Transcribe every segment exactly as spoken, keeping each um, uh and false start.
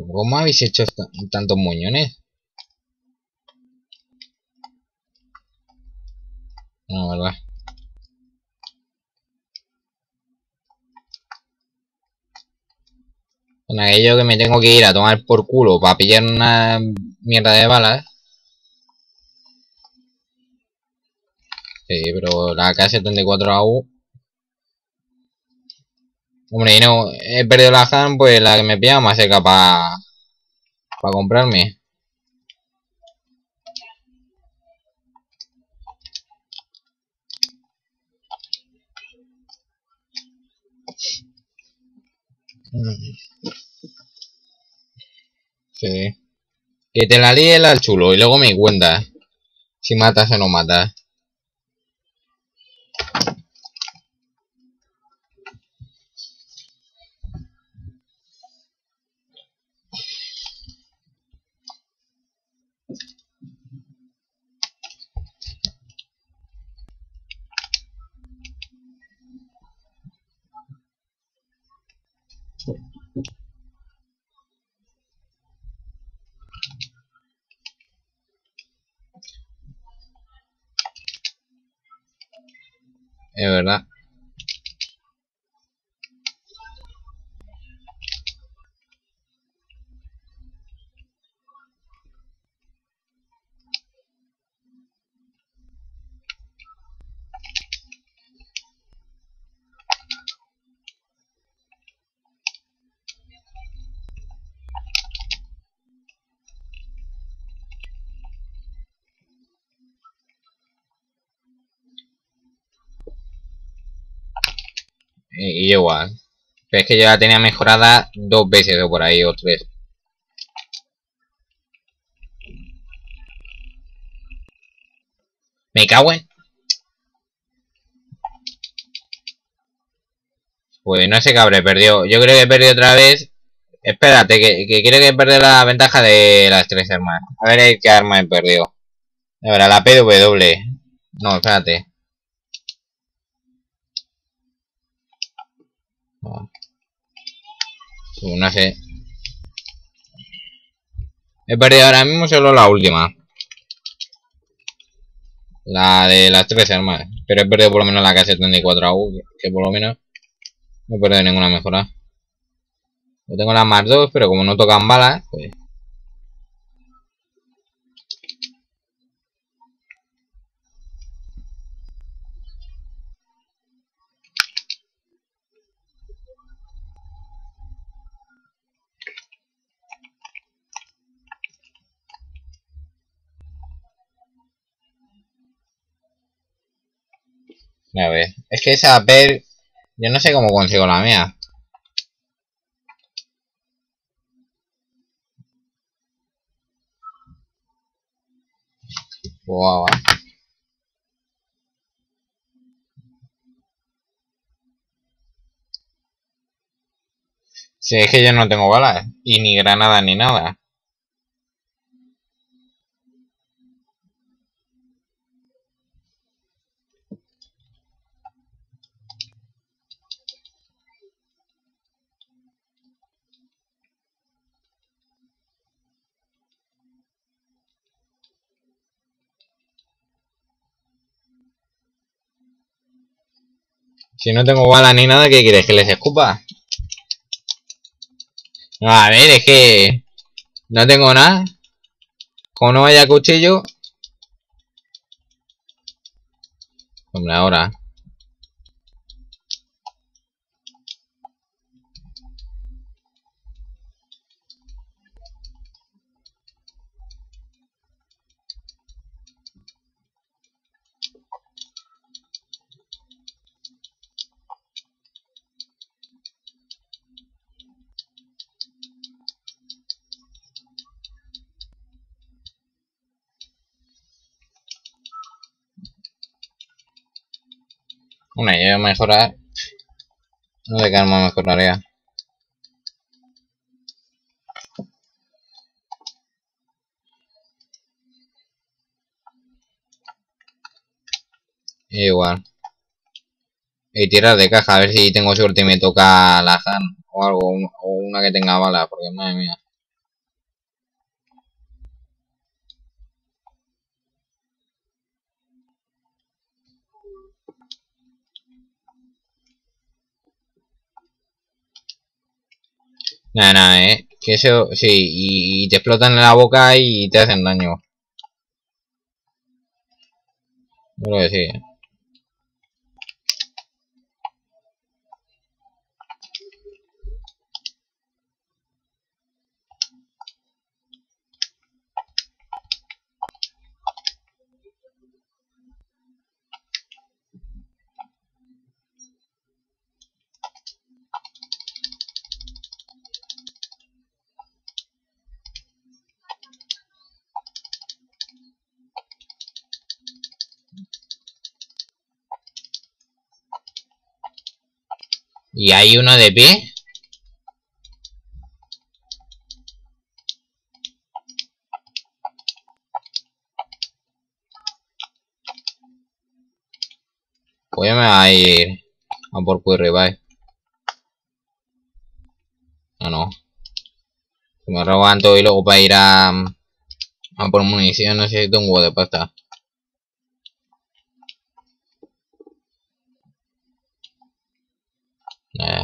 ¿Cómo habéis hecho tantos muñones? No, verdad. Con aquello que me tengo que ir a tomar por culo para pillar una mierda de balas. Sí, pero la K setenta y cuatro A U. Hombre, y no, he perdido la Han, pues la que me pilla más cerca para pa comprarme. Sí. Que te la líe al chulo y luego me cuentas si matas o no matas. Es verdad. Y, y igual. Pero es que yo la tenía mejorada dos veces o por ahí, o tres. Me cago en... Pues no sé qué habré perdido. Yo creo que he perdido otra vez. Espérate, que, que creo que he perdido la ventaja de las tres armas. A ver qué arma he perdido. Ahora, la P W. No, espérate. No, no sé. He perdido ahora mismo solo la última. La de las tres armas. Pero he perdido por lo menos la K setenta y cuatro A U. Que por lo menos no he perdido ninguna mejora. Yo tengo las más dos, pero como no tocan balas, pues... A ver. Es que esa P... Yo no sé cómo consigo la mía. Wow. Si es que yo no tengo balas. Y ni granadas ni nada. Si no tengo balas ni nada, ¿qué quieres? ¿Que les escupa? No, a ver, es que... No tengo nada. Como no haya cuchillo... Hombre, ahora... Una, yo voy a mejorar... No sé qué arma mejoraría. Igual. Y tirar de caja, a ver si tengo suerte y me toca la Han o algo, o una que tenga balas, porque madre mía. Nada, nada, eh. Que eso, sí, y, y te explotan en la boca y te hacen daño. Creo que sí. Y hay uno de pie. Pues ya me va a ir a por Quick Revive. No, no. Que me roban todo y luego para ir a, a por munición necesito un huevo de pasta. Eh,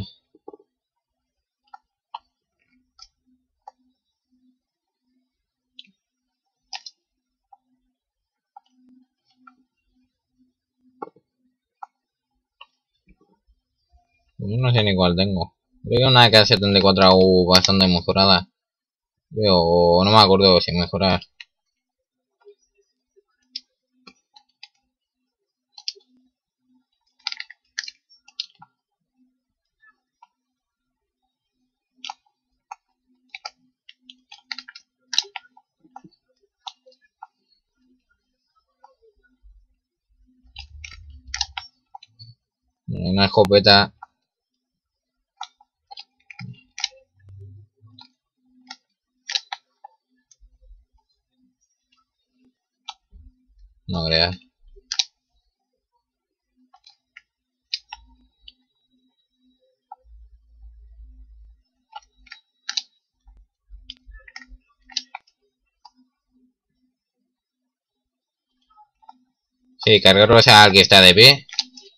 yo no sé ni cuál tengo. Creo que una K setenta y cuatro U bastante mejorada. Pero no me acuerdo si mejorar. Una escopeta. No creas. Sí, cargarlos al que está de pie.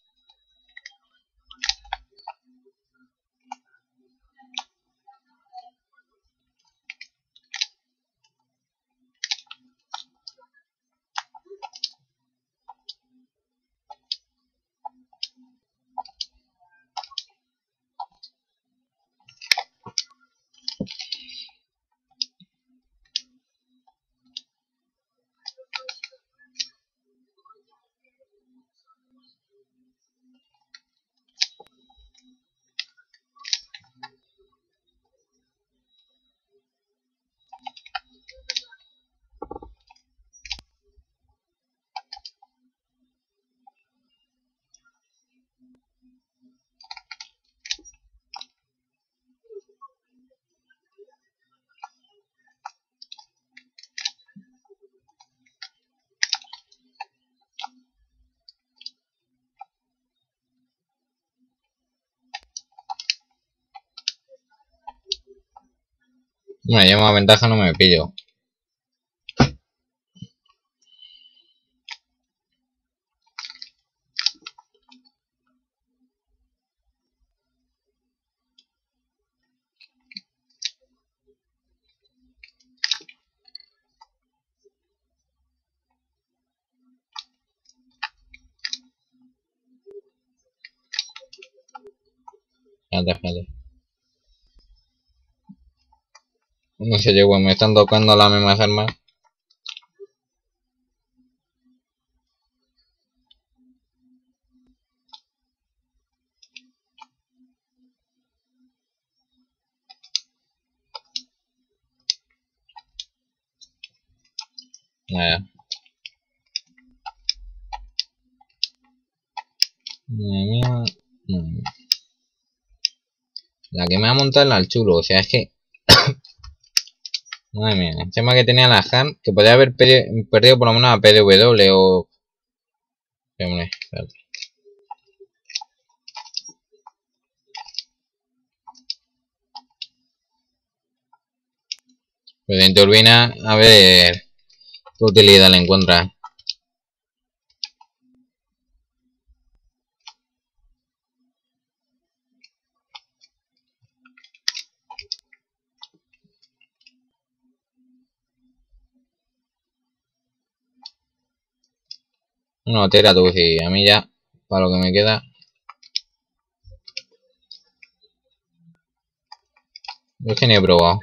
Me llama ventaja, no me pillo. Espérate, espérate. No sé, yo, me están tocando las mismas armas. Nada. Madre mía. Mm. La que me va a montar es el chulo, o sea, es que... Madre mía, el tema que tenía la Han, que podría haber perdido, perdido por lo menos a P D W o... Hombre, espérate. Pues en turbina, a ver qué utilidad le encuentra. No, tira tú, sí, a mí ya, para lo que me queda. Yo es que ni he probado.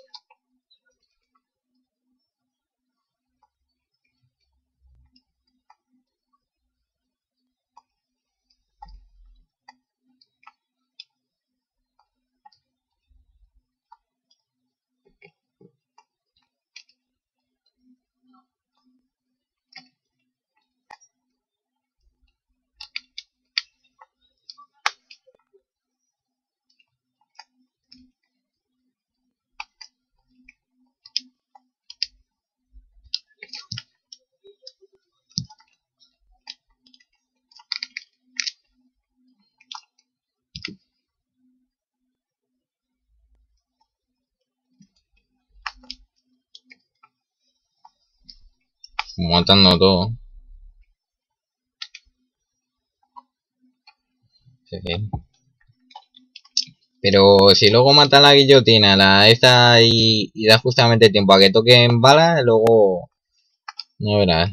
Matando todo. Sí, sí. Pero si luego mata la guillotina, la esta y, y da justamente tiempo a que toquen balas, luego no verás.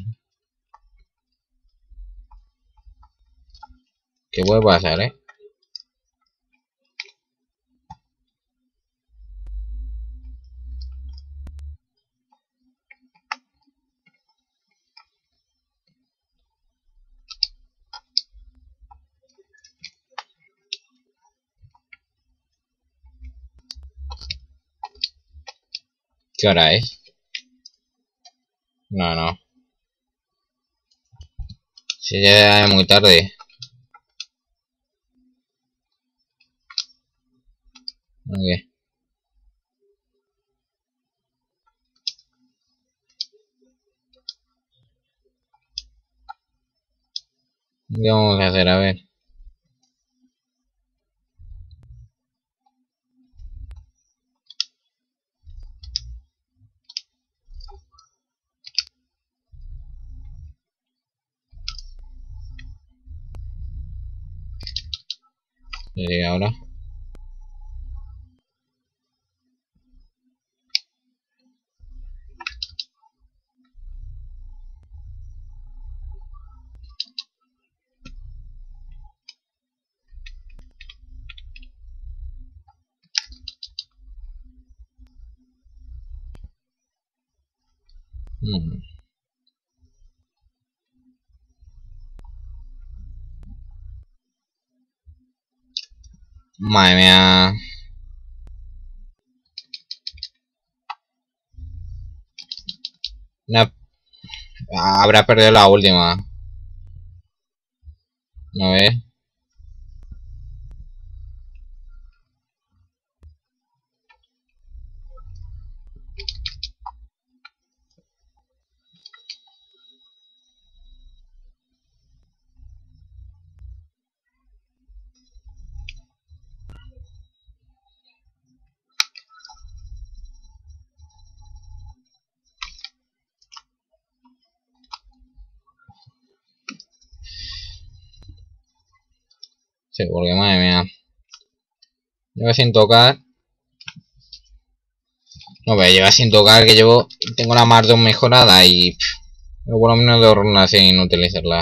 ¿Qué puede pasar, eh? ¿Qué hora es? No, no. Si ya es muy tarde. Okay. ¿Qué vamos a hacer? A ver. ¿Y ahora? Hmm. Madre mía. Una... Habrá perdido la última. A ver. Sí, porque madre mía. Lleva sin tocar. No, pero lleva sin tocar que llevo. Tengo la Mar dos mejorada y. Pff, por lo menos dos runas sin utilizarla.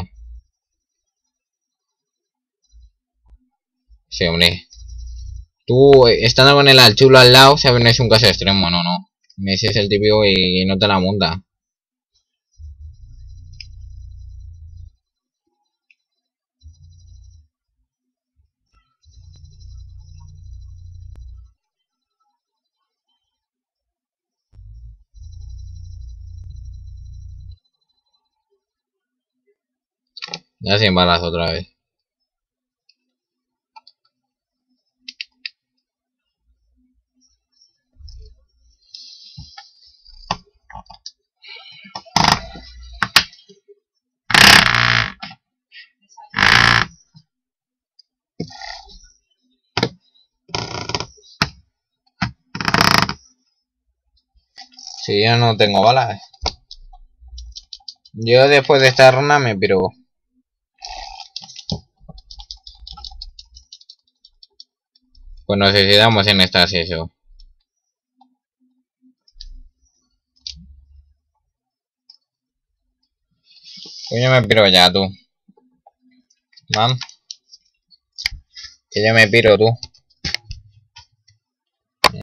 Sí, hombre. Tú, estando con el al chulo al lado, sabes, no es un caso extremo, no, no. Ese es el típico y, y no te la monta. Ya sin balas otra vez. Si yo no tengo balas. Yo después de esta ronda me piro. Pues necesitamos en estas eso. Pues yo me piro ya, tú. Man. Que yo me piro, tú.